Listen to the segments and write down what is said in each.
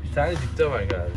Bir tane dipte var galiba.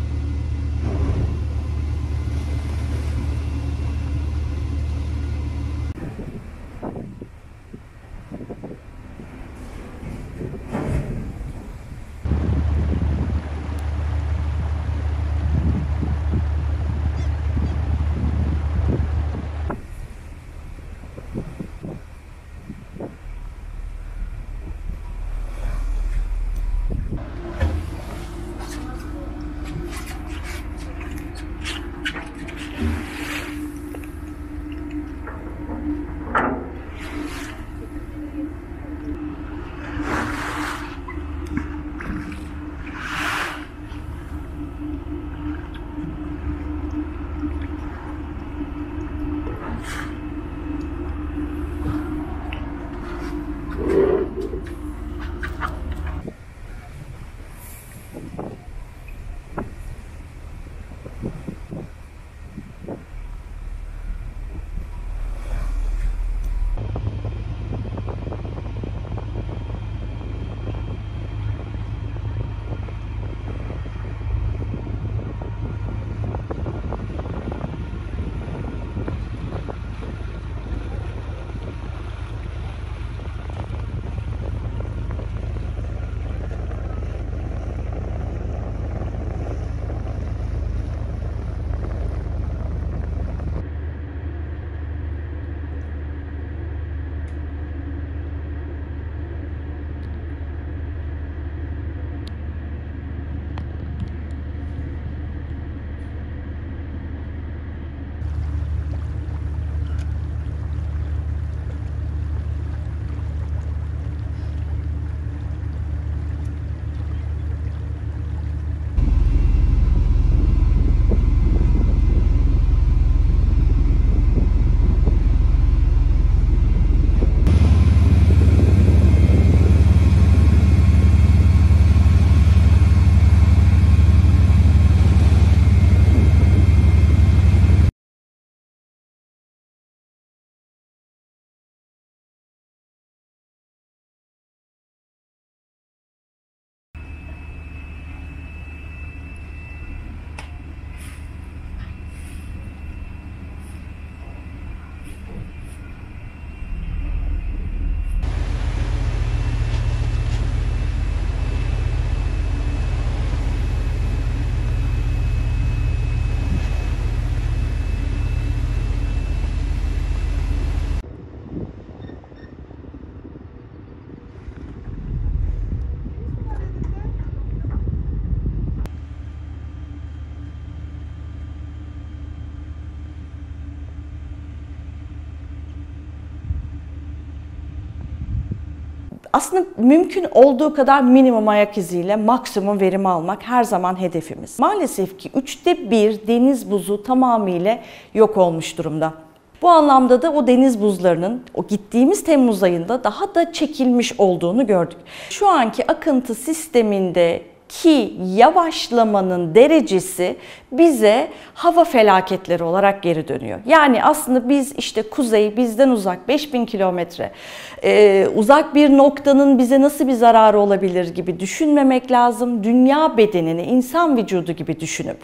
Aslında mümkün olduğu kadar minimum ayak iziyle maksimum verim almak her zaman hedefimiz. Maalesef ki 1/3 deniz buzu tamamıyla yok olmuş durumda. Bu anlamda da o deniz buzlarının o gittiğimiz Temmuz ayında daha da çekilmiş olduğunu gördük. Şu anki akıntı sisteminde ki yavaşlamanın derecesi bize hava felaketleri olarak geri dönüyor. Yani aslında biz işte kuzey, bizden uzak 5000 kilometre uzak bir noktanın bize nasıl bir zararı olabilir gibi düşünmemek lazım. Dünya bedenini insan vücudu gibi düşünüp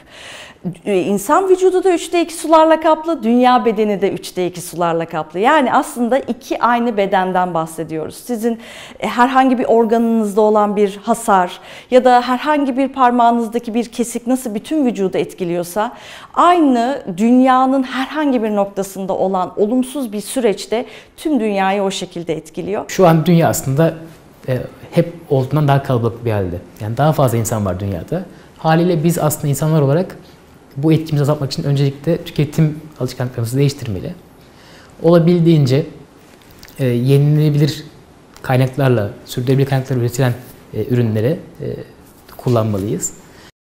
insan vücudu da 2/3 sularla kaplı, dünya bedeni de 2/3 sularla kaplı. Yani aslında iki aynı bedenden bahsediyoruz. Sizin herhangi bir organınızda olan bir hasar ya da herhangi bir parmağınızdaki bir kesik nasıl bütün vücudu etkiliyorsa, aynı dünyanın herhangi bir noktasında olan olumsuz bir süreçte tüm dünyayı o şekilde etkiliyor. Şu an dünya aslında hep olduğundan daha kalabalık bir halde. Yani daha fazla insan var dünyada. Haliyle biz aslında insanlar olarak bu etkimizi azaltmak için öncelikle tüketim alışkanlıklarımızı değiştirmeli. Olabildiğince yenilenebilir kaynaklarla, sürdürülebilir kaynaklarla üretilen ürünleri kullanmalıyız.